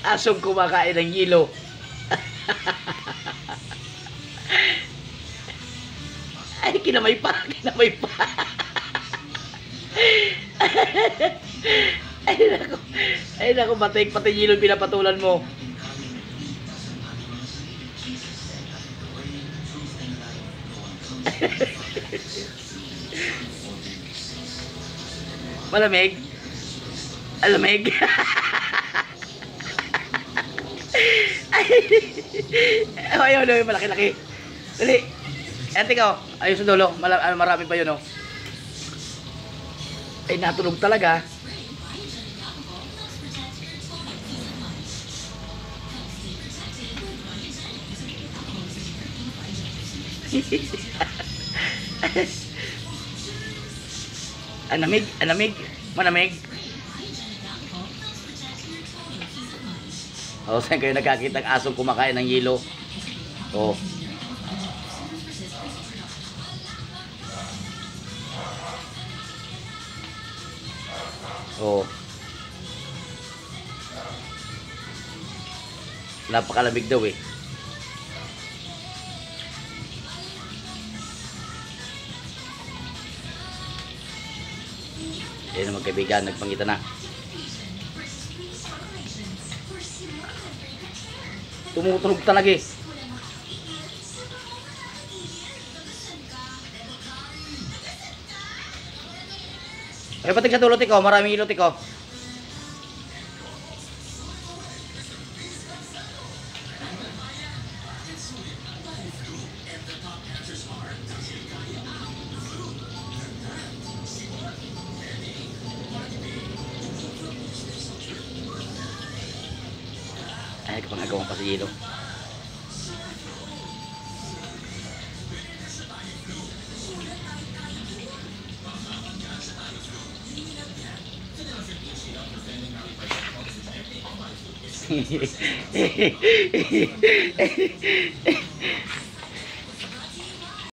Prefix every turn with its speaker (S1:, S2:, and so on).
S1: asong kumakain ng yelo. Ay, kinamay pa, kinamay pa. Ay naku, matik pati yelo yung pinapatulan mo. Malamig? Alamig? Ayaw na yung malaki-laki. Dali. Ate ko, ayun sa dulo. Marami pa yun, oh. Ay, natulog talaga. Anamig, anamig, manamig. O, saan kayo nagkakita ng asong kumakain ng yelo? O. O. Napakalamig daw eh. Yan naman kaibigan, nagpangita na. Tumutunog talaga eh. Ay, patig sa tulot ko, maraming ilot ko. Ay, kapangagawa pa sa yelo.